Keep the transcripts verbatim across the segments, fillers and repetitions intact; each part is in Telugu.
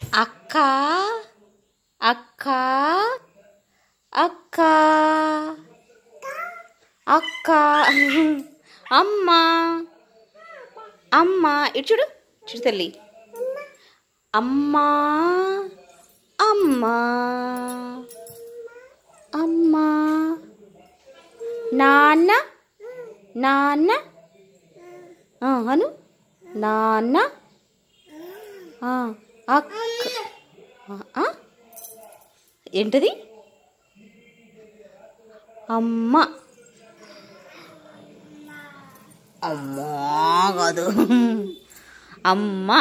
అక్క అక్క అక్క అక్క అమ్మ అమ్మ ఇటు చూడు చూడు తల్లి అమ్మా అమ్మా అమ్మా నాన్న నాన్న అను నాన్న అక్క ఏంటది అమ్మ అమ్మా కాదు అమ్మ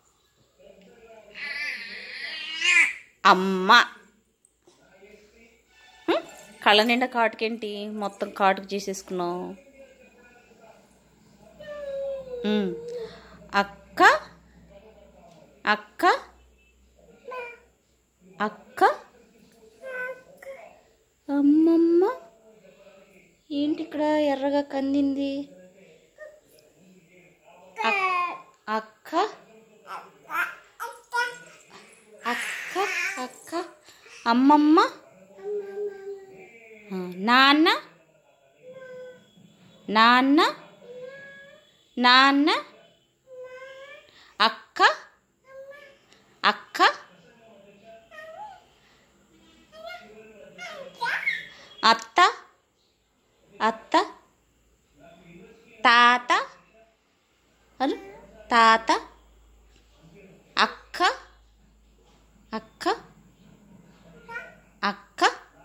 అమ్మ కళ్ళ నిండా కాటుకేంటి మొత్తం కాటుకు చేసేసుకున్నావు అక్క అక్క అక్క అమ్మమ్మ ఏంటి ఇక్కడ ఎర్రగా కందింది అక్క అక్క అక్క అమ్మమ్మ నాన్న నాన్న నాన్న అక్క అక్క అత్త అత్త తాత అను తాత అక్క అక్క అక్క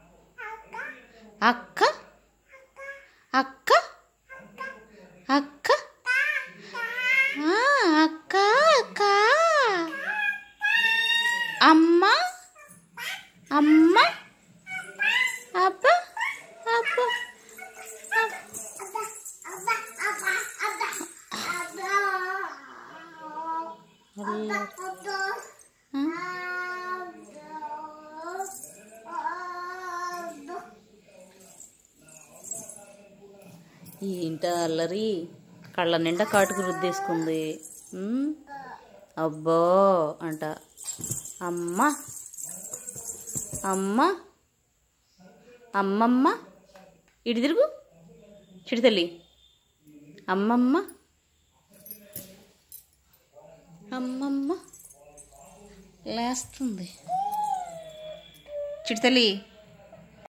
అక్క అక్క అక్క అక్క అక్క అమ్మ అమ్మ అబ్బ అబ్బ ఏంట అల్లరి కళ్ళ నిండా కాటుకు రుద్దేసుకుంది అబ్బో అంట అమ్మ అమ్మ అమ్మమ్మ ఇటు తిరుగు చిడి తల్లి అమ్మమ్మ అమ్మమ్మ లేస్తుంది చిడి తల్లి